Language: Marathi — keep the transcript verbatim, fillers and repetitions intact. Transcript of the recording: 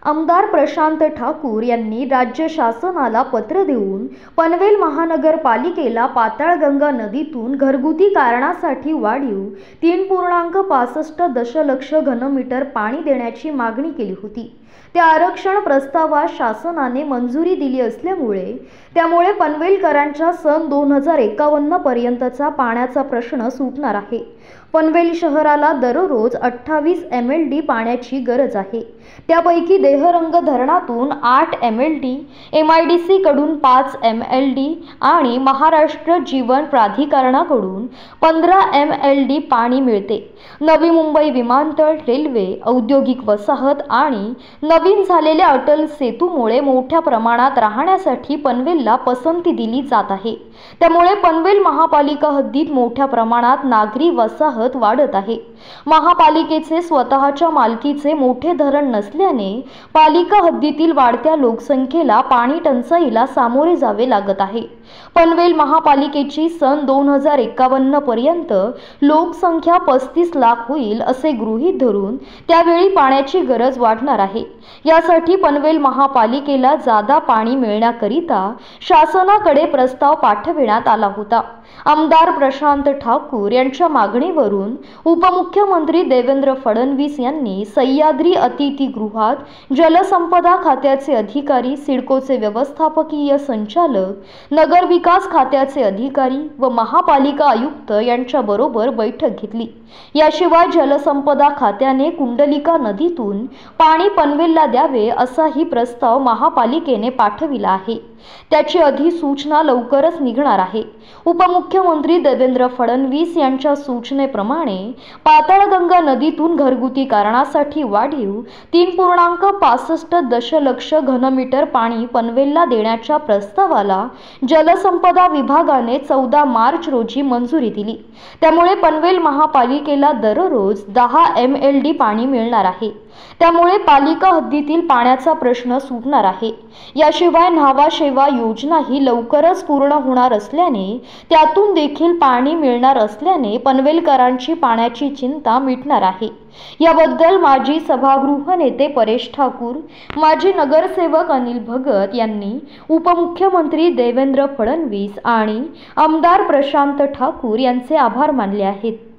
आमदार प्रशांत ठाकूर यांनी राज्य शासनाला पत्र देऊन पनवेल महानगरपालिकेला पाताळगंगा नदीतून घरगुती कारणासाठी वाढीव तीन पूर्णांक पासष्ट दशलक्ष घनमीटर पाणी देण्याची मागणी केली होती। त्या आरक्षण प्रस्तावास शासनाने मंजुरी दिली असल्यामुळे त्यामुळे पनवेलकरांच्या सन दोन हजार एकावन्न पर्यंतचा पाण्याचा प्रश्न सुटणार आहे। पनवेल शहराला दररोज अठ्ठावीस एम एल डी पाण्याची गरज आहे। त्यापैकी देहरंग धरणातून आठ M L D, M I D C कडून पाच एम एल डी आणि महाराष्ट्र जीवन प्राधिकरणाकडून पंधरा एम एल डी पाणी मिळते। नवी मुंबई विमानतळ, रेल्वे, औद्योगिक वसाहत आणि नवीन झालेल्या अटल सेतूमुळे मोठ्या प्रमाणात राहण्यासाठी पनवेलला पसंती दिली जात आहे। त्यामुळे पनवेल महापालिका हद्दीत मोठ्या प्रमाणात नागरी वसाहत वाढत आहे। महापालिकेचे स्वतःच्या मालकीचे मोठे धरण नसल्याने पालिका हद्दीतील वाढत्या लोकसंख्येला पाणी टंचाईला सामोरे जावे लागत आहे। पनवेल महापालिकेची सन दोन हजार एकावन्न पर्यंत लोकसंख्या पस्तीस लाख होईल असे गृहीत धरून त्यावेळी पाण्याची गरज वाढणार आहे। यासाठी पनवेल महापालिकेला जादा पाणी मिळण्याकरिता शासनाकडे प्रस्ताव पाठविण्यात आला होता। आमदार प्रशांत ठाकूर यांच्या मागणीवरून उपमुख्यमंत्री देवेंद्र फडणवीस यांनी सह्याद्री अतिथीगृहात जलसंपदा खात्याचे अधिकारी, सिडकोचे व्यवस्थापकीय संचालक, नगरविकास खात्याचे अधिकारी व महापालिका आयुक्त यांच्याबरोबर बैठक घेतली। याशिवाय जलसंपदा खात्याने कुंडलिका नदीतून पाणी पनवेलला द्यावे असाही प्रस्ताव महापालिकेने पाठविला आहे। त्याची अधिसूचना लवकरच निघणार आहे। उपमुख्यमंत्री देवेंद्र फडणवीस यांच्या सूचनेप्रमाणे पाताळगंगा नदीतून घरगुती कारणासाठी वाढीव तीन पूर्णांक पासष्ट दशलक्ष घनमीटर पाणी पनवेलला देण्याच्या प्रस्तावाला जलसंपदा विभागाने चौदा मार्च रोजी मंजुरी दिली। त्यामुळे पनवेल महापालिकेला दररोज दहा एम एल डी पाणी मिळणार आहे। त्यामुळे पालिका हद्दीतील पाण्याचा प्रश्न सुटणार आहे। याशिवाय न्हावा शेवा योजना ही लवकरच पूर्ण होणार असल्याने त्यातून देखील पाणी मिळणार असल्याने पनवेलकरांची पाण्याची चिंता मिटणार आहे। याबद्दल माजी सभागृह नेते परेश ठाकूर, माजी नगरसेवक अनिल भगत यांनी उपमुख्यमंत्री देवेंद्र फडणवीस आणि आमदार प्रशांत ठाकूर यांचे आभार मानले आहेत।